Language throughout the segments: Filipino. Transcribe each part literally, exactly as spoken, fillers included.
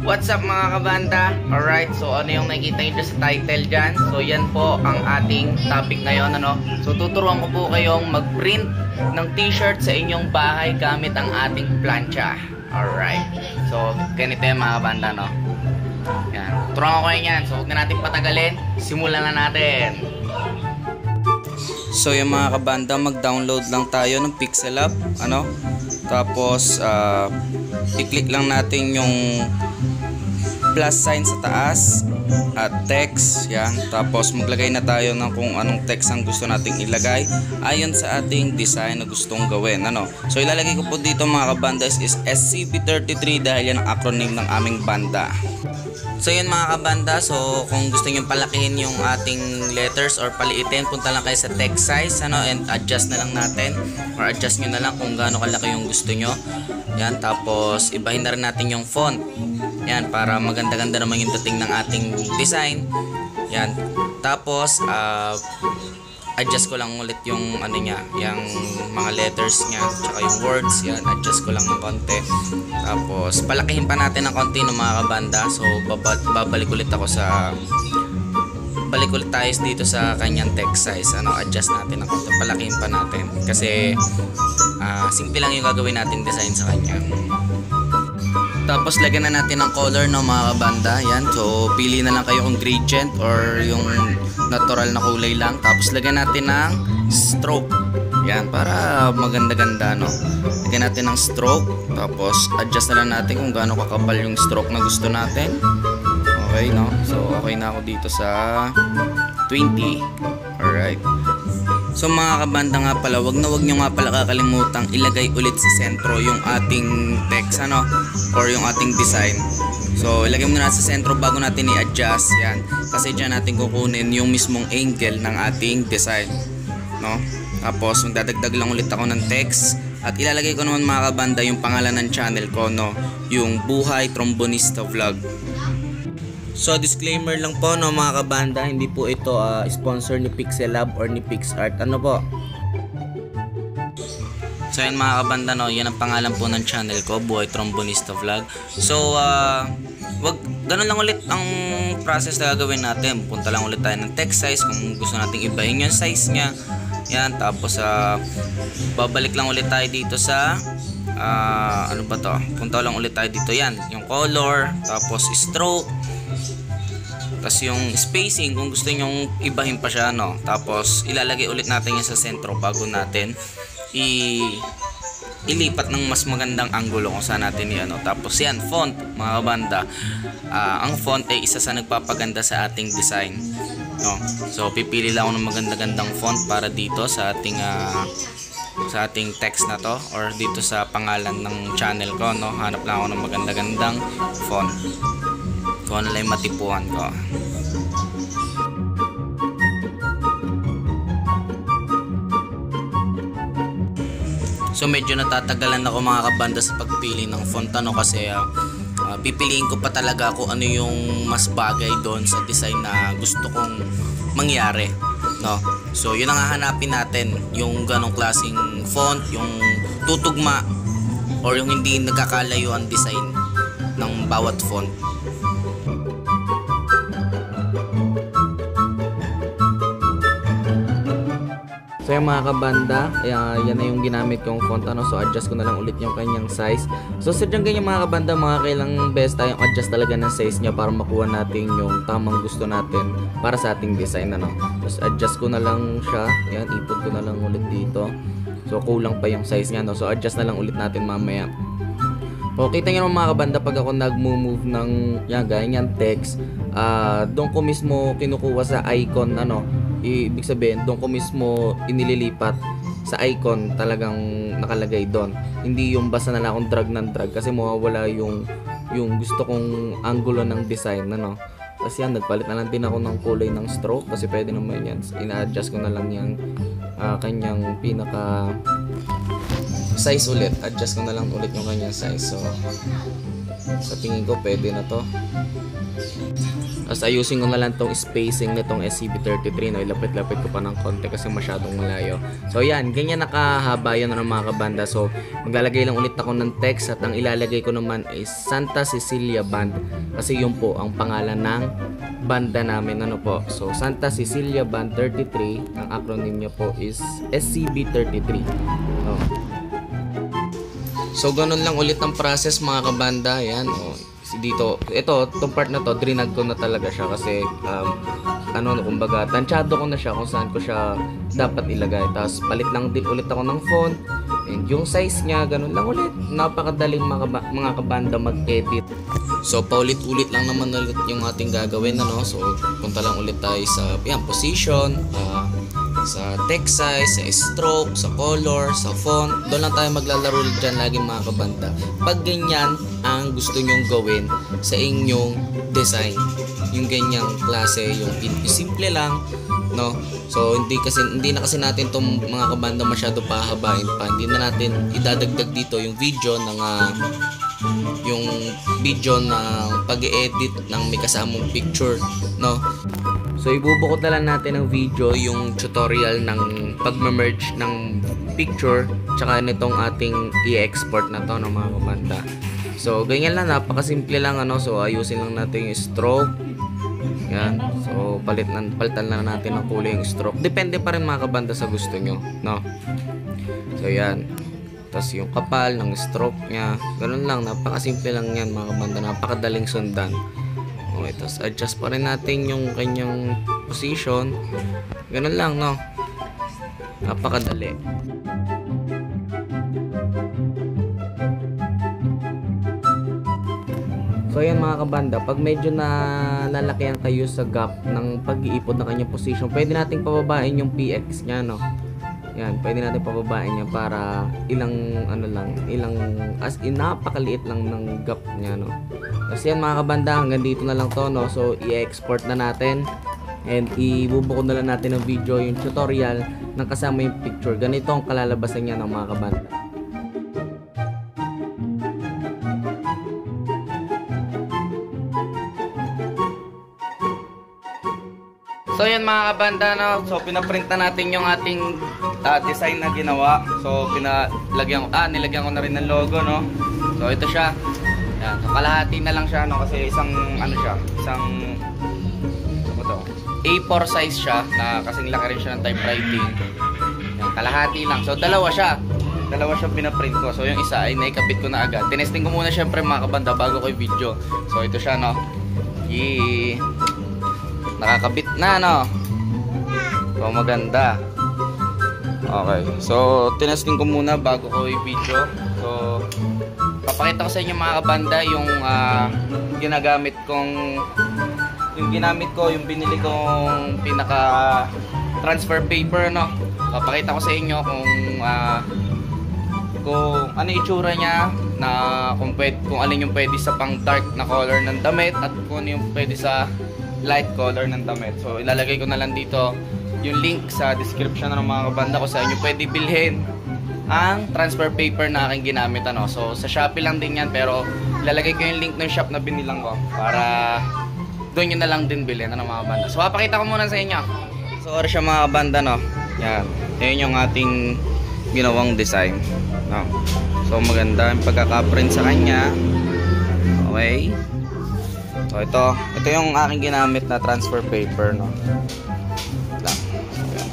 What's up mga kabanda? Alright, so ano yung nakikita nyo sa title dyan? So yan po ang ating topic ngayon, ano? So tuturuan ko po kayong mag-print ng t-shirt sa inyong bahay gamit ang ating plancha. Alright, so ganito yung mga kabanda, no? Yan, turuan ko kayo yan. So huwag na natin patagalin, simulan na natin. So yung mga kabanda, mag-download lang tayo ng Pixel App, ano? Tapos uh, i-click lang natin yung plus sign sa taas at text, yan. Tapos maglagay na tayo ng kung anong text ang gusto nating ilagay ayon sa ating design na gustong gawin, ano. So ilalagay ko po dito mga kabanda is S C P thirty-three dahil yan ang acronym ng aming banda. So yun mga kabanda, so kung gusto nyo palakihin yung ating letters or paliitin, punta lang kayo sa text size, ano, and adjust na lang natin or adjust nyo na lang kung gaano kalaki yung gusto nyo. Yan, tapos ibahin na rin natin yung font. Yan, para maganda-ganda naman yung dating ng ating design. Yan, tapos uh, adjust ko lang ulit yung ano niya, yung mga letters niya, tsaka yung words. Yan, adjust ko lang ng konti. Tapos palakihin pa natin ng konti ng mga kabanda. So babalik ulit ako sa balik ulit tayo dito sa kanyang text size, ano, adjust natin ng konti, palakihin pa natin kasi uh, simple lang yung gagawin natin design sa kanya. Tapos lagyan na natin ng color, no mga kabanda. Yan, so pili na lang kayo kung gradient or yung natural na kulay lang. Tapos lagyan natin ng stroke. Yan, para maganda-ganda, no. Lagyan natin ng stroke. Tapos adjust na lang natin kung gaano kakapal yung stroke na gusto natin. Okay, no. So okay na ako dito sa twenty. Alright. So mga kabanda nga pala, wag na wag nyo nga pala kakalimutang ilagay ulit sa sentro yung ating text, ano, or yung ating design. So ilagay mo na sa sentro bago natin i-adjust. Yan, kasi dyan natin kukunin yung mismong angle ng ating design, no. Tapos magdadagdag lang ulit ako ng text at ilalagay ko naman mga kabanda yung pangalan ng channel ko, no, yung Buhay Trombonista Vlog. So disclaimer lang po, no mga kabanda, hindi po ito uh, sponsor ni Pixel Lab or ni PixArt, ano po. So yan mga kabanda, no, yan ang pangalan po ng channel ko, Buhay Trombonista Vlog. So uh, wag, ganun lang ulit ang process na gagawin natin. Punta lang ulit tayo ng text size kung gusto nating ibahin yung size nya. Yan, tapos uh, babalik lang ulit tayo dito sa uh, ano ba to, punta lang ulit tayo dito, yan, yung color, tapos stroke, tapos yung spacing kung gusto nyong ibahin pa siya, no. Tapos ilalagay ulit natin yan sa sentro bago natin i ilipat ng mas magandang anggulo kung saan natin i-ano. Tapos yan, font mga kabanda, uh, ang font ay isa sa nagpapaganda sa ating design, no. So pipili lang ako ng maganda-gandang font para dito sa ating uh, sa ating text na to or dito sa pangalan ng channel ko, no. Hanap lang ako ng maganda-gandang font kung ano lang yung matipuhan ko. So medyo natatagalan ako mga kabanda sa pagpili ng font, ano, kasi uh, uh, pipiliin ko pa talaga kung ano yung mas bagay doon sa design na gusto kong mangyari, no. So yun ang hahanapin natin, yung ganong klaseng font, yung tutugma or yung hindi nagkakalayo ang design ng bawat font. So yung mga kabanda, uh, yan na yung ginamit kong font, ano. So adjust ko na lang ulit yung kanyang size. So sadyang ganyan mga kabanda, mga kailang best tayong adjust talaga ng size nya para makuha natin yung tamang gusto natin para sa ating design, ano. Tapos adjust ko na lang siya, yan, ipot ko na lang ulit dito. So kulang pa yung size nya, no. So adjust na lang ulit natin mamaya. O kita nyo mga kabanda, pag ako nag-move ng yan, ganyan text, uh, doon ko mismo kinukuha sa icon, ano. Ibig sabihin, doon ko mismo inililipat sa icon, talagang nakalagay doon. Hindi yung basta na lang akong drag ng drag kasi mawawala yung yung gusto kong angulo ng design, ano. Kasi yan, nagpalit na lang din ako ng kulay ng stroke kasi pwede naman yan. Ina-adjust ko na lang yung uh, kanyang pinaka size ulit. Adjust ko na lang ulit yung kanyang size. So Sa tingin ko pwede na to. Tapos ayusin ko na lang tong spacing nitong S C B thirty-three, no? Ilapit-lapit ko pa ng konti kasi masyadong malayo. So yan, ganyan nakahaba yun ng mga kabanda. So maglalagay lang ulit ako ng text at ang ilalagay ko naman is Santa Cecilia Band. Kasi yun po ang pangalan ng banda namin, ano po. So Santa Cecilia Band thirty-three, ang acronym niya po is S C B thirty-three. No? So ganun lang ulit ang process mga kabanda. Yan, oh. Dito, ito, itong part na to, drinag ko na talaga siya kasi um, ano, kumbaga, tansyado ko na siya kung saan ko siya dapat ilagay. Tapos palit lang din ulit ako ng font and yung size niya, ganun lang ulit. Napakadaling mga, mga kabanda mag-edit. So paulit-ulit lang naman ulit yung ating gagawin, ano? So punta lang ulit tayo sa yan, position, uh, sa text size, sa stroke, sa color, sa font. Doon lang tayo maglalaro dyan lagi mga kabanda. Pag ganyan ang gusto nyong gawin sa inyong design, yung ganyang klase, yung simple lang, no? So hindi kasi hindi na kasi natin tong mga kabanda masyado pahabain pa. Hindi na natin idadagdag dito yung video ng uh, yung video ng pag-edit ng may kasamang picture, no? So ibubukod na lang natin ng video yung tutorial ng pag-merge ng picture tsaka nitong ating i-export na to ng mga kabanda. So ganyan lang, napakasimple lang, ano. So ayusin lang natin yung stroke. Yan. So palit lang, palitan lang natin ng kulay yung stroke. Depende pa rin mga kabanda sa gusto nyo, no? So yan. Tapos yung kapal ng stroke nya, ganun lang, napakasimple lang yan mga kabanda, napakadaling sundan. Okay, tapos adjust pa rin natin yung kanyang position. Ganun lang, no? Napakadali. So ayan mga kabanda, pag medyo na lalakihan kayo sa gap ng pag-iipod ng kanyang position, pwede nating pababain yung P X nya, no? Yan, pwede natin pababain niya para ilang ano lang, ilang as in napakaliit lang ng gap niya, no. Kasi yan mga kabanda, hanggang dito na lang to, no. So i-export na natin and ibubukod na lang natin ng video yung tutorial ng kasama yung picture. Ganito ang kalalabasan niya ng mga kabanda. So yun mga kabanda, no? So pinaprint na natin yung ating uh, design na ginawa. So pinalagyan ko, ah, nilagyan ko na rin ng logo, no? So ito siya. Yan. So kalahati na lang siya, no? Kasi isang, ano siya, isang, ano to? A four size siya, na kasing laki rin siya ng typewriting. Yan, kalahati lang. So dalawa siya. Dalawa siya pinaprint ko. So yung isa ay naikabit ko na agad. Tinesting ko muna syempre mga kabanda bago ko i-video. So ito siya, no? Yee! Nakakabit na, no? So maganda. Okay, so tinesting ko muna bago ko i-video. So papakita ko sa inyo mga kabanda yung uh, ginagamit kong yung ginamit ko, yung binili kong pinaka transfer paper, no? Papakita ko sa inyo kung uh, kung ano itsura niya, na kung pwede, kung alin yung pwede sa pang dark na color ng damit at kung ano yung pwede sa light color ng damit. So ilalagay ko na lang dito yung link sa description ng mga kabanda ko sa inyo pwede bilhin ang transfer paper na aking ginamit, ano. So sa Shopee lang din yan, pero ilalagay ko yung link ng shop na binilang ko para doon nyo na lang din bilhin, ano mga kabanda. So papakita ko muna sa inyo. So oras siya mga kabanda, no. Yan, yan yung ating ginawang design, no. So maganda yung pagkaka-print sa kanya. Okay. So ito, ito yung aking ginamit na transfer paper, no. Lang. Ayan.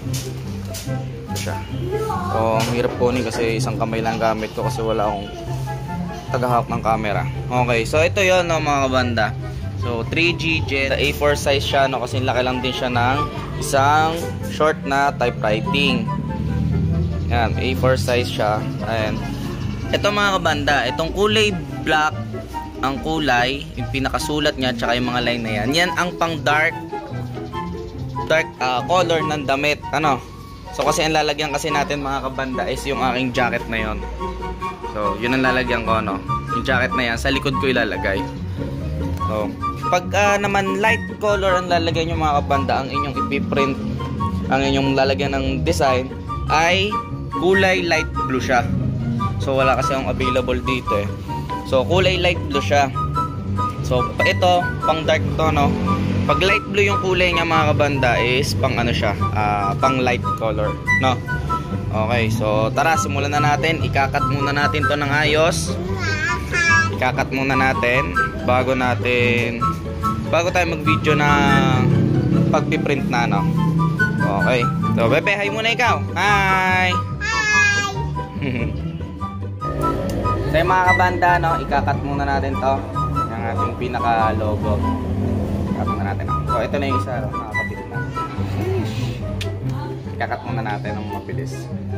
Ito siya. So ang hirap kunin kasi isang kamay lang gamit ko kasi wala akong tagahawak ng camera. Okay, so ito yon, no mga kabanda. So three G Jet, A four size siya, no, kasi laki lang din siya ng isang short na typewriting. Yan, A four size siya. Ayan. Ito mga kabanda, itong kulay black ang kulay, yung pinakasulat niya tsaka yung mga line na yan, yan ang pang dark dark uh, color ng damit, ano. So kasi ang lalagyan kasi natin mga kabanda is yung aking jacket na yon. So yun ang lalagyan ko, no. Yung jacket na yan sa likod ko ilalagay. So pag uh, naman light color ang lalagyan nyo mga kabanda, ang inyong ipiprint, ang inyong lalagyan ng design ay kulay light blue siya. So wala kasi ang available dito, eh. So kulay light blue siya. So ito pang dark to, no. Pag light blue yung kulay niya mga kabanda is pang ano siya, uh, pang light color, no. Okay, so tara simulan na natin. Ikakat muna natin to ng ayos. Ikakat muna natin bago natin bago tayo mag-video na pagpiprint na, no. Okay. So bebe, hi muna ikaw. Hi. Hi. So yung mga kabanda, no, ikakat muna natin to. Yung ating pinaka logo. Ikakat muna natin. So ito na yung isa, no, nakakapit na. Ikakat muna natin ng mabilis.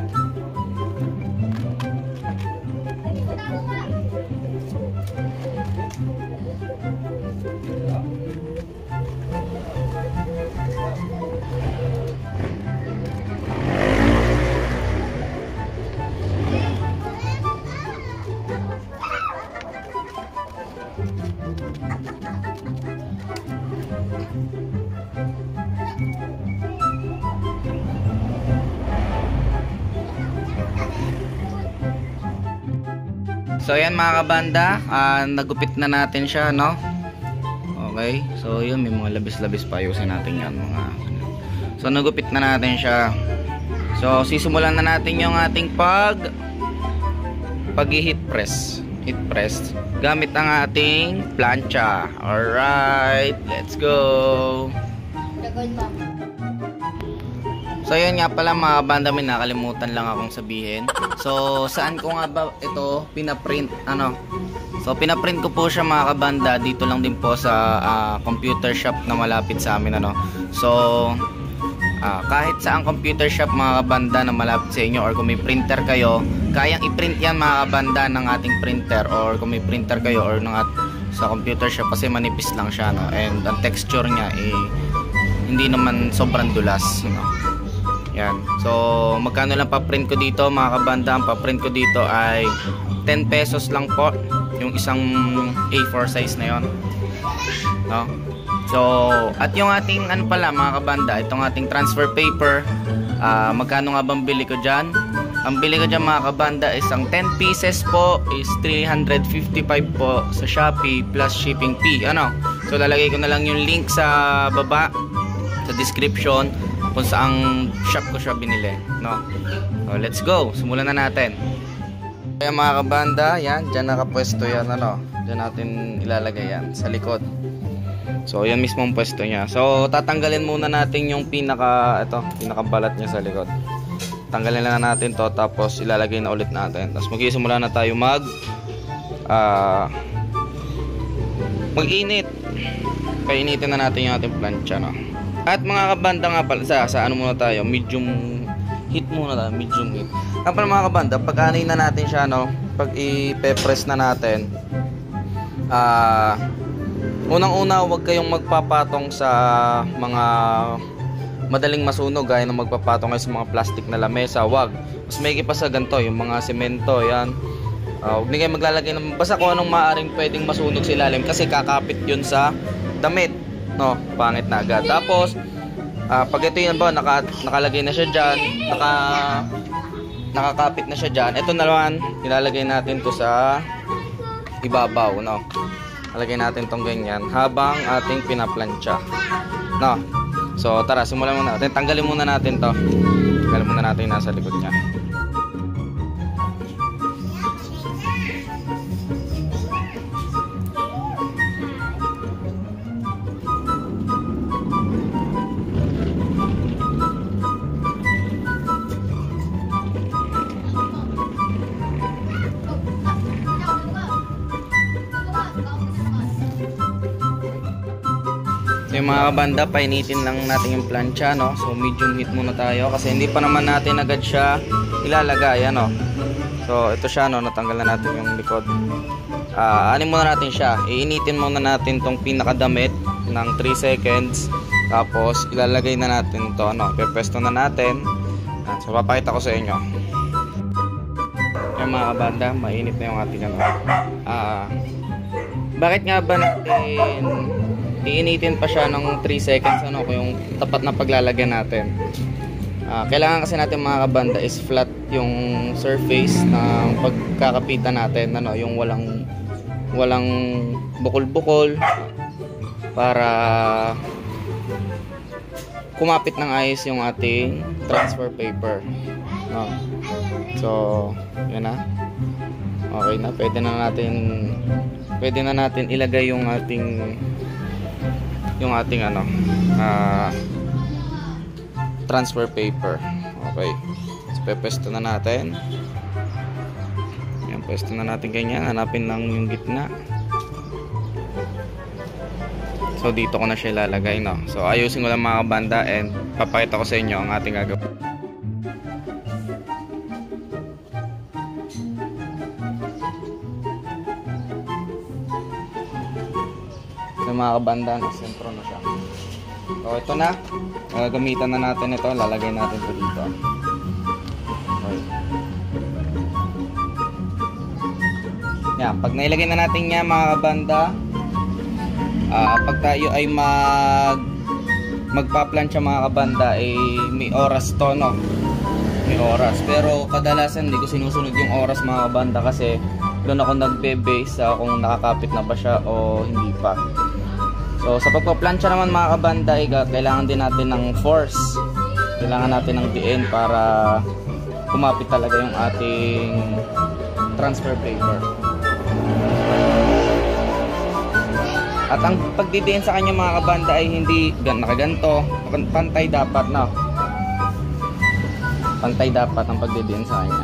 So ayan mga kabanda, uh, nagupit na natin siya, no. Okay, so yun, may mga labis-labis pa, ayusin natin yan mga. So nagupit na natin siya. So sisimulan na natin yung ating pag pag-heat press. Heat press gamit ang ating plancha. Alright, let's go. So yun nga pala mga kabanda, may nakalimutan lang akong sabihin. So saan ko nga ba ito pinaprint, ano? So pinaprint ko po siya mga kabanda dito lang din po sa uh, computer shop na malapit sa amin, ano. So uh, kahit saang computer shop mga kabanda na malapit sa inyo, or kung may printer kayo, kayang i-print yan mga kabanda ng ating printer, or kung may printer kayo or ng at sa computer shop, kasi manipis lang siya, no. And ang texture niya eh hindi naman sobrang dulas, no. Yan. So magkano lang pa-print ko dito mga kabanda? Ang pa-print ko dito ay ten pesos lang po yung isang A four size na yon, no? So at yung ating ano pala mga kabanda, itong ating transfer paper, uh, magkano nga bang bili ko dyan? Ang bili ko dyan mga kabanda is ang ten pieces po is three hundred fifty-five po sa Shopee plus shipping fee, ano. So lalagay ko na lang yung link sa baba sa description kung saang shop ko siya binili, no. So let's go, simulan na natin. Kaya mga kabanda, yan, dyan nakapwesto yan, ano. Dyan natin ilalagay yan sa likod. So yan mismo ang pwesto niya. So tatanggalin muna natin yung pinaka ito, pinakabalat niya sa likod. Tanggalin lang natin to, tapos ilalagay na ulit natin. Tapos magsisimula na tayo mag uh, mag-init. Kainitin na natin yung ating plancha, no. At mga kabanda nga pala, sa, sa ano muna tayo, medium heat muna tayo, medium heat. Nga pala mga kabanda, pag anin na natin siya, no, pag i-press na natin, ah, uh, unang-una, huwag kayong magpapatong sa mga madaling masunog, gaya ng magpapatong kayo sa mga plastic na lamesa, wag. Mas may pa sa ganito, yung mga semento, yan. Uh, huwag na kayo maglalagay ng, basta kung anong maaaring pwedeng masunog sa ilalim, kasi kakapit yun sa damit, no, pangit na agad. Tapos uh, pag ito yun ba, naka, nakalagay na siya dyan, naka, nakakapit na siya dyan, ito na naman, ilalagay natin to sa ibabaw, no. Lalagay natin tong ganyan habang ating pinaplansya, no. So tara, simulan muna natin. Tanggalin muna natin to. Tanggalin muna natin yung nasa likod niya. So yung mga kabanda, painitin lang natin yung plancha, no. So medium heat muna tayo kasi hindi pa naman natin agad siya ilalagay, ano. So ito siya, no, natanggal na natin yung likod. Ah, uh, anin muna natin siya. Iinitin muna natin tong pinakadamit ng three seconds. Tapos ilalagay na natin to, ano, pepesto na natin. So papakita ko sa inyo. Yung mga kabanda, mainit na yung ating ano. Ah, uh, bakit nga ba natin iinitin pa siya ng three seconds, ano, kung yung tapat na paglalagyan natin? Uh, kailangan kasi natin mga kabanda is flat yung surface ng pagkakapitan natin, ano, yung walang walang bukol-bukol para kumapit ng ayos yung ating transfer paper, no? So yan na, okay na, pwede na natin pwede na natin ilagay yung ating yung ating ano uh, transfer paper. Okay, so pepesto na natin. Yan, pesto na natin ganyan. Hanapin lang yung gitna. So dito ko na siya ilalagay, no? So ayusin ko lang mga kabanda and papakita ko sa inyo ang ating gagawin. So mga kabanda, no, sentro na siya. So ito na, gagamitan na natin ito, lalagay natin ito dito. Okay. Yan, pag nailagay na natin yan mga kabanda, uh, pag tayo ay mag magpa-plancha mga kabanda, ay may oras to, no? May oras, pero kadalasan hindi ko sinusunod yung oras mga kabanda kasi doon ako nagbe-base sa kung nakakapit na ba siya o hindi pa. So sa pagpa-plancha naman mga kabanda, ay kailangan din natin ng force. Kailangan natin ng diin para kumapit talaga yung ating transfer paper. At ang pagdidiin sa kanya mga kabanda ay hindi nakaganto, pantay dapat, no? Pantay dapat ang pagdidiin sa kanya.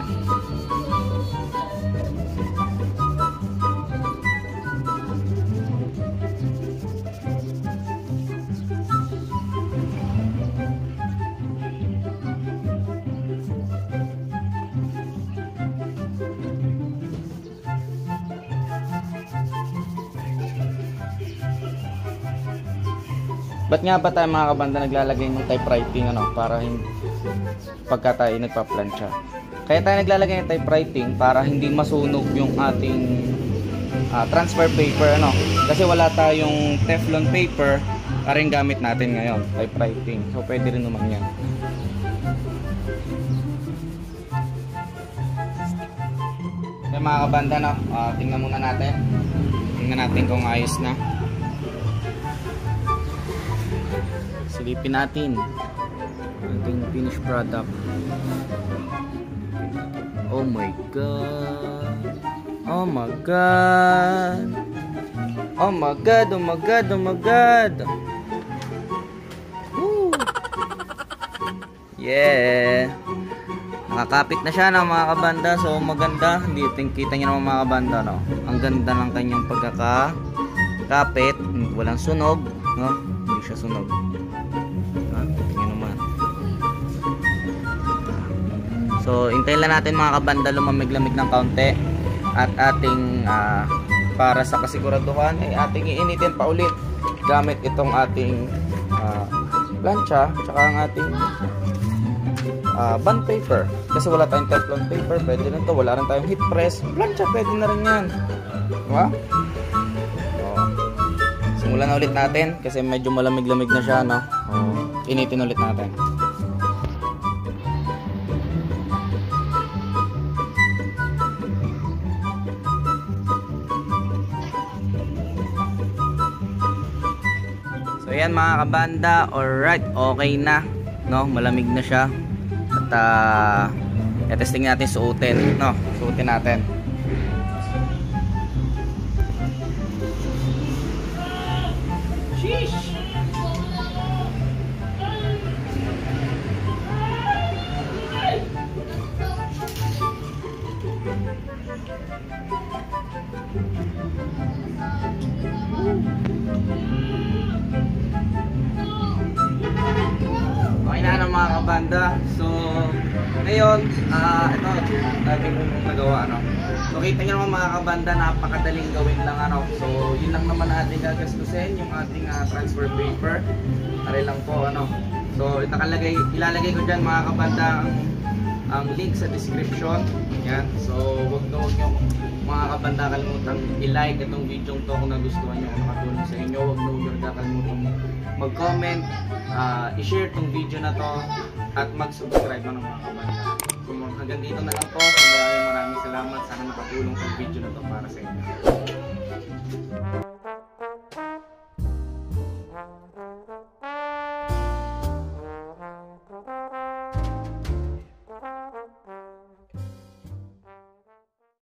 Ba't nga ba tayo mga kabanda naglalagay ng typewriting, ano, para hindi pagka tayo nagpa-plancha? Kaya tayo naglalagay ng typewriting para hindi masunog yung ating uh, transfer paper, ano, kasi wala tayong Teflon paper para yung gamit natin ngayon, typewriting. So pwede rin naman yan. Kaya mga kabanda, no, uh, tingnan muna natin tingnan natin kung ayos na. Silipin natin ating finished product. Oh my god. Oh my god. Oh my god, oh my god, oh my god. Woo. Yeah. Nakakapit na siya, no, mga kabanda. So maganda. Hindi kita niyo naman mga kabanda, no. Ang ganda ng kanyang pagkakakapit. Walang sunog, no. Hindi siya sunog. So, hintayin lang natin mga kabanda lumamig-lamig ng kaunti at ating uh, para sa kasiguraduhan ay ating iinitin pa ulit gamit itong ating uh, plancha tsaka ang ating uh, bond paper. Kasi wala tayong Teflon paper, pwede na to. Wala rin tayong heat press, plancha, pwede na rin yan. Diba? So, simulan na ulit natin kasi medyo malamig-lamig na siya, no? So, initin ulit natin. So yan mga kabanda, alright, okay na, no, malamig na siya. At uh, i-testing natin, suotin, no, suotin natin. Sheesh. Okay na ng mga kabanda. So ngayon, uh, ito ating nagawa, ano. So kita nyo naman mga kabanda, napakadaling gawin lang, ano. So yun lang naman ating gagastusin, yung ating uh, transfer paper. Tari lang po, ano. So itakalagay, ilalagay ko dyan mga kabanda ang, ang link sa description. Yan. So wag na wag nyo mga kabanda kalimutang i-like itong video to kung nagustuhan nyo, kung nakatulong sa inyo. Wag na wag na kalimutang mag-comment, uh, i-share itong video na to at mag-subscribe na ng mga kabanda. kung hanggang dito na lang po. Maraming maraming salamat. Sana nakatulong ang video na to para sa inyo.